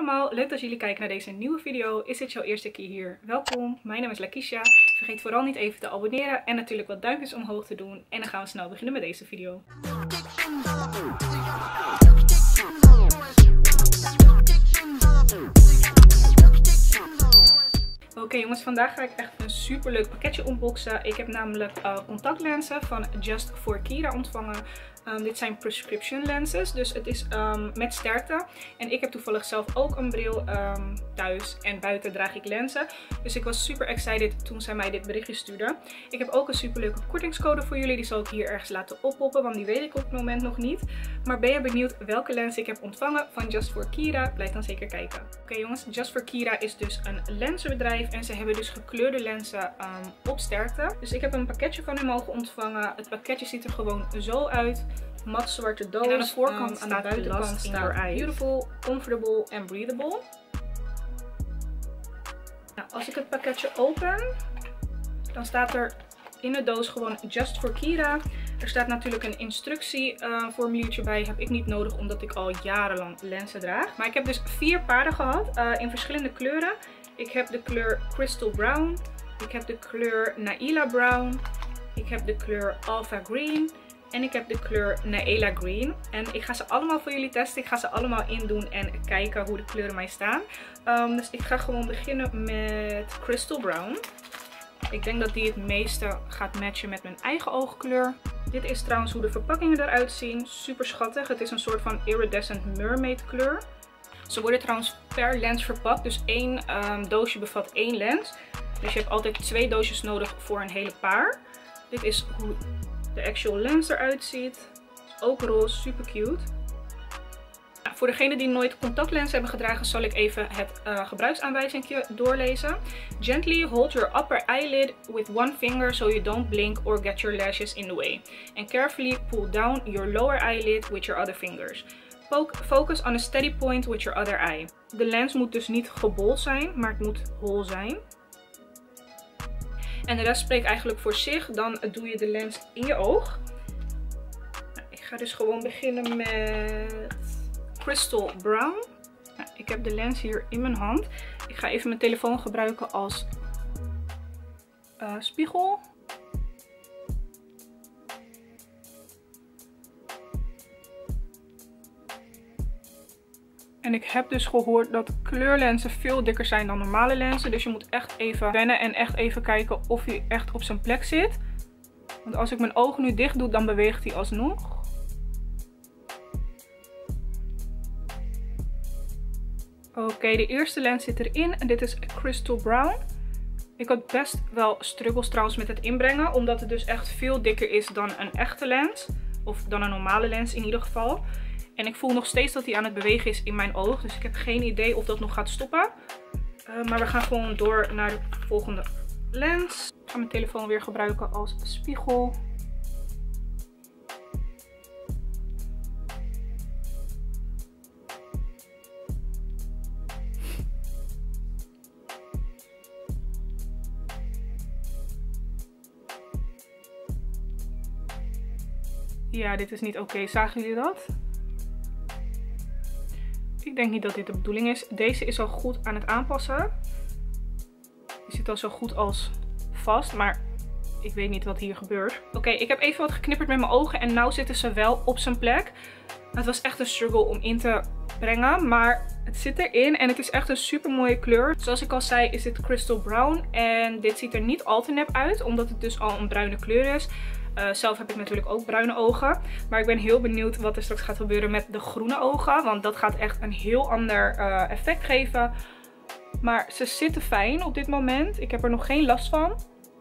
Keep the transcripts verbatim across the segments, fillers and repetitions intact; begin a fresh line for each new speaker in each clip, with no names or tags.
allemaal, leuk dat jullie kijken naar deze nieuwe video. Is dit jouw eerste keer hier? Welkom, mijn naam is Lakeisha. Vergeet vooral niet even te abonneren en natuurlijk wat duimpjes omhoog te doen. En dan gaan we snel beginnen met deze video. Oké okay, jongens, vandaag ga ik echt een super leuk pakketje unboxen. Ik heb namelijk uh, contactlenzen van Just for Kira ontvangen. Um, dit zijn prescription lenses, dus het is um, met sterkte. En ik heb toevallig zelf ook een bril um, thuis en buiten draag ik lenzen. Dus ik was super excited toen zij mij dit berichtje stuurde. Ik heb ook een super leuke kortingscode voor jullie. Die zal ik hier ergens laten oppoppen, want die weet ik op het moment nog niet. Maar ben je benieuwd welke lens ik heb ontvangen van Just for Kira? Blijf dan zeker kijken. Oké okay, jongens, Just for Kira is dus een lenzenbedrijf. En ze hebben dus gekleurde lenzen um, op sterkte. Dus ik heb een pakketje van hen mogen ontvangen. Het pakketje ziet er gewoon zo uit. Mat zwarte doos. En aan de voorkant, um, aan de buitenkant staat beautiful, comfortable en breathable. Nou, als ik het pakketje open, dan staat er in de doos gewoon Just for Kira. Er staat natuurlijk een instructieformuliertje uh, bij. Heb ik niet nodig omdat ik al jarenlang lenzen draag. Maar ik heb dus vier paren gehad uh, in verschillende kleuren. Ik heb de kleur Crystal Brown. Ik heb de kleur Naila Brown. Ik heb de kleur Alpha Green. En ik heb de kleur Naila Green. En ik ga ze allemaal voor jullie testen. Ik ga ze allemaal indoen en kijken hoe de kleuren mij staan. Um, dus ik ga gewoon beginnen met Crystal Brown. Ik denk dat die het meeste gaat matchen met mijn eigen oogkleur. Dit is trouwens hoe de verpakkingen eruit zien. Super schattig. Het is een soort van iridescent mermaid kleur. Ze worden trouwens per lens verpakt. Dus één um, doosje bevat één lens. Dus je hebt altijd twee doosjes nodig voor een hele paar. Dit is hoe de actual lens eruit ziet. Is ook roze, super cute. Nou, voor degenen die nooit contactlens hebben gedragen, zal ik even het uh, gebruiksaanwijzingje doorlezen. Gently hold your upper eyelid with one finger so you don't blink or get your lashes in the way. And carefully pull down your lower eyelid with your other fingers. Focus on a steady point with your other eye. De lens moet dus niet gebold zijn, maar het moet hol zijn. En de rest spreekt eigenlijk voor zich. Dan doe je de lens in je oog. Nou, ik ga dus gewoon beginnen met Crystal Brown. Nou, ik heb de lens hier in mijn hand. Ik ga even mijn telefoon gebruiken als uh, spiegel. En ik heb dus gehoord dat kleurlenzen veel dikker zijn dan normale lenzen. Dus je moet echt even wennen en echt even kijken of hij echt op zijn plek zit. Want als ik mijn ogen nu dicht doe, dan beweegt hij alsnog. Oké, okay, de eerste lens zit erin. En dit is Crystal Brown. Ik had best wel struggles trouwens met het inbrengen. Omdat het dus echt veel dikker is dan een echte lens. Of dan een normale lens in ieder geval. En ik voel nog steeds dat hij aan het bewegen is in mijn oog. Dus ik heb geen idee of dat nog gaat stoppen. Uh, maar we gaan gewoon door naar de volgende lens. Ik ga mijn telefoon weer gebruiken als spiegel. Ja, dit is niet oké. Okay. Zagen jullie dat? Ik denk niet dat dit de bedoeling is. Deze is al goed aan het aanpassen. Die zit al zo goed als vast. Maar ik weet niet wat hier gebeurt. Oké, okay, ik heb even wat geknipperd met mijn ogen. En nu zitten ze wel op zijn plek. Het was echt een struggle om in te brengen. Maar het zit erin. En het is echt een super mooie kleur. Zoals ik al zei is dit Crystal Brown. En dit ziet er niet al te nep uit. Omdat het dus al een bruine kleur is. Uh, zelf heb ik natuurlijk ook bruine ogen. Maar ik ben heel benieuwd wat er straks gaat gebeuren met de groene ogen. Want dat gaat echt een heel ander uh, effect geven. Maar ze zitten fijn op dit moment. Ik heb er nog geen last van.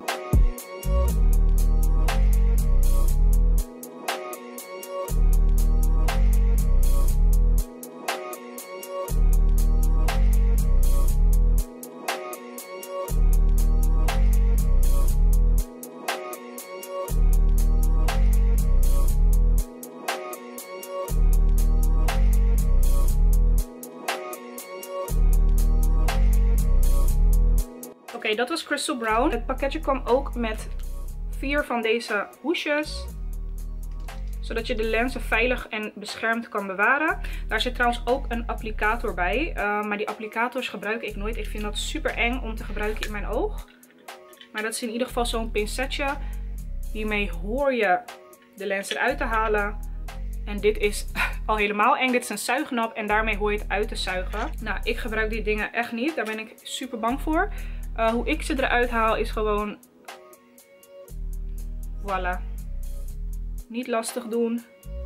Oké, okay, dat was Crystal Brown. Het pakketje kwam ook met vier van deze hoesjes. Zodat je de lenzen veilig en beschermd kan bewaren. Daar zit trouwens ook een applicator bij. Uh, maar die applicators gebruik ik nooit. Ik vind dat super eng om te gebruiken in mijn oog. Maar dat is in ieder geval zo'n pincetje. Hiermee hoor je de lens eruit te halen. En dit is al helemaal eng. Dit is een zuignap en daarmee hoor je het uit te zuigen. Nou, ik gebruik die dingen echt niet. Daar ben ik super bang voor. Uh, hoe ik ze eruit haal is gewoon... Voilà. Niet lastig doen.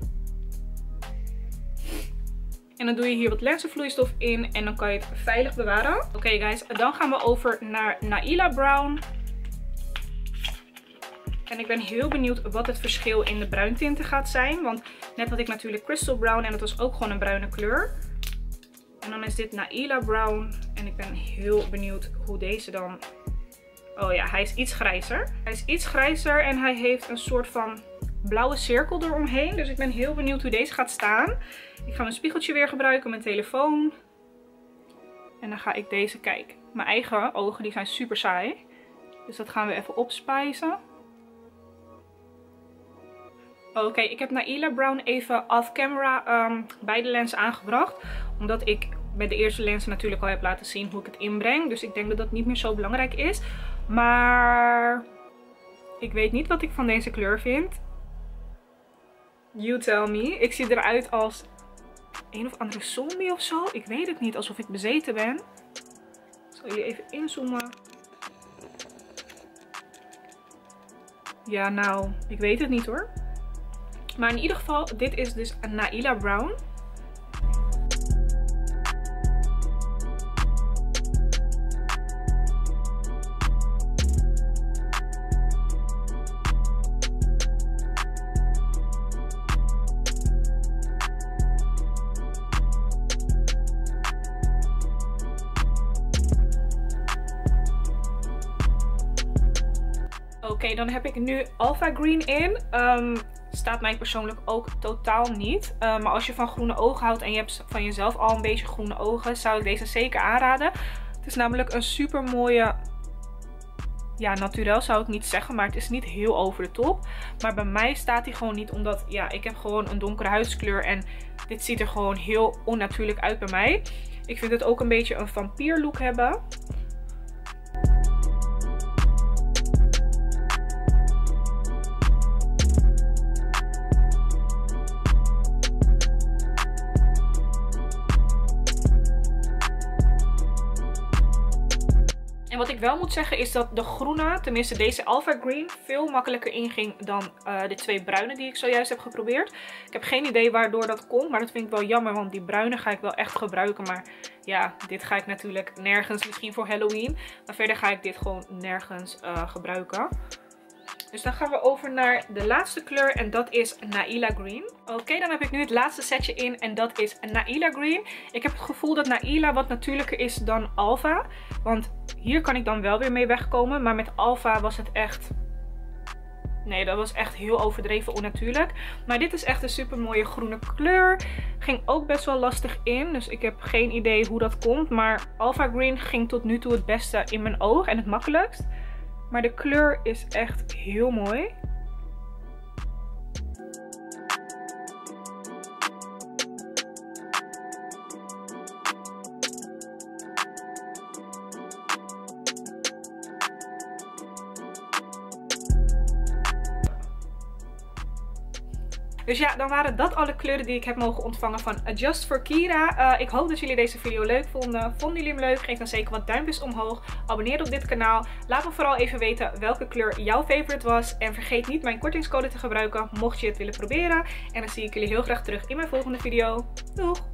En dan doe je hier wat lenzenvloeistof in en dan kan je het veilig bewaren. Oké okay guys, dan gaan we over naar Naila Brown. En ik ben heel benieuwd wat het verschil in de bruintinten gaat zijn. Want net had ik natuurlijk Crystal Brown en dat was ook gewoon een bruine kleur. En dan is dit Naila Brown. En ik ben heel benieuwd hoe deze dan... Oh ja, hij is iets grijzer. Hij is iets grijzer en hij heeft een soort van blauwe cirkel eromheen. Dus ik ben heel benieuwd hoe deze gaat staan. Ik ga mijn spiegeltje weer gebruiken, mijn telefoon. En dan ga ik deze kijken. Mijn eigen ogen die zijn super saai. Dus dat gaan we even opspijzen. Oké, okay, ik heb Naila Brown even off camera um, beide lenzen aangebracht. Omdat ik bij de eerste lenzen natuurlijk al heb laten zien hoe ik het inbreng. Dus ik denk dat dat niet meer zo belangrijk is. Maar ik weet niet wat ik van deze kleur vind. You tell me. Ik zie eruit als een of andere zombie of zo. Ik weet het niet. Alsof ik bezeten ben. Ik zal jullie even inzoomen. Ja, nou. Ik weet het niet hoor. Maar in ieder geval, dit is dus een Naila Brown. Oké, okay, dan heb ik nu Alpha Green in. Um, staat mij persoonlijk ook totaal niet. Uh, maar als je van groene ogen houdt en je hebt van jezelf al een beetje groene ogen, zou ik deze zeker aanraden. Het is namelijk een super mooie... Ja, naturel zou ik niet zeggen, maar het is niet heel over de top. Maar bij mij staat hij gewoon niet, omdat ja, ik heb gewoon een donkere huidskleur en dit ziet er gewoon heel onnatuurlijk uit bij mij. Ik vind het ook een beetje een vampier look hebben. En wat ik wel moet zeggen is dat de groene, tenminste deze Alpha Green, veel makkelijker inging dan uh, de twee bruine die ik zojuist heb geprobeerd. Ik heb geen idee waardoor dat komt, maar dat vind ik wel jammer, want die bruine ga ik wel echt gebruiken. Maar ja, dit ga ik natuurlijk nergens, misschien voor Halloween. Maar verder ga ik dit gewoon nergens uh, gebruiken. Dus dan gaan we over naar de laatste kleur en dat is Naila Green. Oké, okay, dan heb ik nu het laatste setje in en dat is Naila Green. Ik heb het gevoel dat Naila wat natuurlijker is dan Alpha. Want hier kan ik dan wel weer mee wegkomen, maar met Alpha was het echt... Nee, dat was echt heel overdreven onnatuurlijk. Maar dit is echt een super mooie groene kleur. Ging ook best wel lastig in, dus ik heb geen idee hoe dat komt. Maar Alpha Green ging tot nu toe het beste in mijn oog en het makkelijkst. Maar de kleur is echt heel mooi. Dus ja, dan waren dat alle kleuren die ik heb mogen ontvangen van Just for Kira. Uh, ik hoop dat jullie deze video leuk vonden. Vonden jullie hem leuk? Geef dan zeker wat duimpjes omhoog. Abonneer op dit kanaal. Laat me vooral even weten welke kleur jouw favorite was. En vergeet niet mijn kortingscode te gebruiken mocht je het willen proberen. En dan zie ik jullie heel graag terug in mijn volgende video. Doeg!